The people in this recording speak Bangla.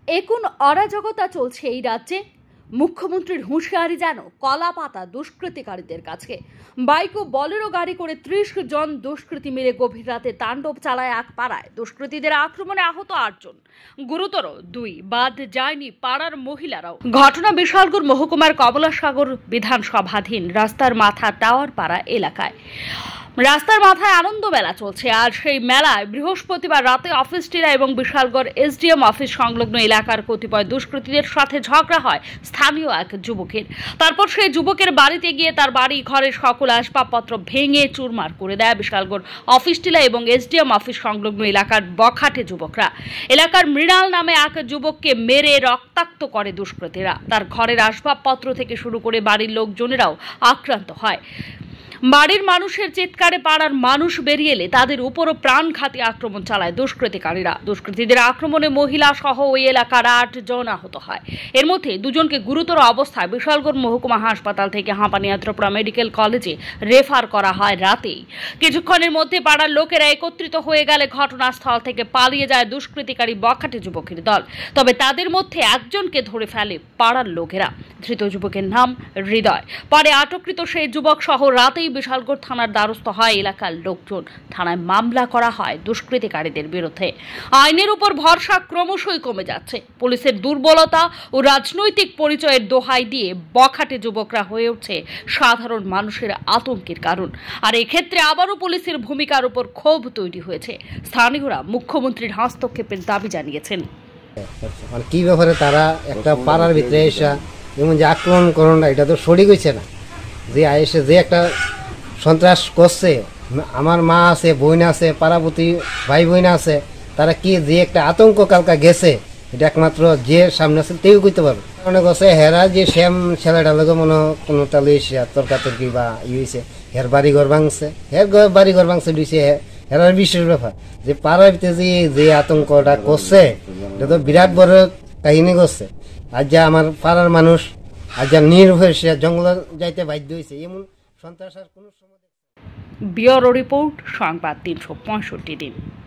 এখন অরাজকতা চলছে এই রাজ্যে। মুখ্যমন্ত্রীর হুঁশিয়ারি যেন কলা পাতা দুষ্কৃতিকারীদের কাছে। বাইক ও বলেরো গাড়ি করে ৩০ জন দুষ্কৃতী মিলে গভীর রাতে তাণ্ডব চালায় এক পাড়ায়। দুষ্কৃতীদের আক্রমণে আহত ৮ জন, গুরুতর ২। বাদ যায়নি পাড়ার মহিলারাও। ঘটনা বিশালগড় মহকুমার কমলাসাগর বিধানসভাধীন রাস্তার মাথা টাওয়ার পাড়া এলাকায়। রাস্তার মাথায় আনন্দ মেলা চলছে। আর সেই মেলায় বৃহস্পতিবার রাতে অফিসটিরা এবং বিশালগড় এসডিএম অফিস সংলগ্ন এলাকার কতিপয় দুষ্কৃতীদের সাথে ঝগড়া হয় স্থানীয় এক যুবকের। তারপর সেই যুবকের বাড়িতে গিয়ে তার বাড়ি ঘরের সকল আসবাবপত্র ভেঙে চুরমার করে দেয় বিশালগড় অফিসটিলা এবং এসডিএম অফিস সংলগ্ন এলাকার বখাটে যুবকরা। এলাকার মৃণাল নামে এক যুবককে মেরে রক্তাক্ত করে দুষ্কৃতীরা। তার ঘরের আসবাবপত্র থেকে শুরু করে বাড়ির লোকজনেরাও আক্রান্ত হয়। বাড়ির মানুষের চিৎকারে পাড়ার মানুষ বেরিয়ে এলে তাদের উপরও প্রাণঘাতী আক্রমণ চালায় দুষ্কৃতিকারীরা। দুষ্কৃতীদের আক্রমণে মহিলা সহ ওই এলাকার ৮ জন আহত হয়। এর মধ্যে ২ জনকে গুরুতর অবস্থায় বিশালগড় মহকুমা হাসপাতাল থেকে হাঁপানিয়া ত্রিপুরা মেডিকেল কলেজে রেফার করা হয় রাতেই। কিছুক্ষণের মধ্যে পাড়ার লোকেরা একত্রিত হয়ে গেলে ঘটনাস্থল থেকে পালিয়ে যায় দুষ্কৃতিকারী বখাটে যুবকের দল। তবে তাদের মধ্যে একজনকে ধরে ফেলে পাড়ার লোকেরা। ধৃত যুবকের নাম হৃদয়। পরে আটককৃত সেই যুবক সহ রাতেই বিশালগড় থানার দ্বারস্থ হয় এলাকার লোকজন। থানায় মামলা করা হয় দুষ্কৃতিকারীদের বিরুদ্ধে। আইনের উপর ভরসা ক্রমশই কমে যাচ্ছে। পুলিশের দুর্বলতা ও রাজনৈতিক পরিচয়ের দোহাই দিয়ে বখাটে যুবকরা হয়ে উঠছে সাধারণ মানুষের আতঙ্কের কারণ। আর এক্ষেত্রে আবারও পুলিশের ভূমিকার উপর ক্ষোভ তৈরি হয়েছে। স্থানীয়রা মুখ্যমন্ত্রীর হস্তক্ষেপের দাবি জানিয়েছেন। কি ব্যাপারে তারা একটা পাড়ার ভিতরে এসে যেমন যে আক্রমণ করোনা, এটা তো সঠিক হয়েছে না। যে এসে যে একটা সন্ত্রাস করছে, আমার মা আছে, বোন আছে, পাড়াপতি ভাই বোন আছে, তারা কি যে একটা আতঙ্ক কালকা গেছে, এটা একমাত্র যে সামনে আছে তেও করতে পারবে। মনে করছে হেরা যে শ্যাম ছেলেটা লোক মনে কোনো তালে তর্কাতর্কি বা হয়েছে, হের বাড়ি ঘর ভাঙছে, হের বাড়ি ঘর ভাঙছে দিয়েছে, হেরার বিশেষ ব্যাপার। যে পাড়ার ভিতরে যে আতঙ্কটা করছে, এটা তো বিরাট বড় কাহিনী করছে। আর যা আমার পাড়ার মানুষ আর যা নির্ভরশীল জঙ্গলে যাইতে বাধ্য হয়েছে, এমন সন্ত্রাস আর কোনো সময়। ব্যুরো রিপোর্ট, সংবাদ ৩৬৫ দিন।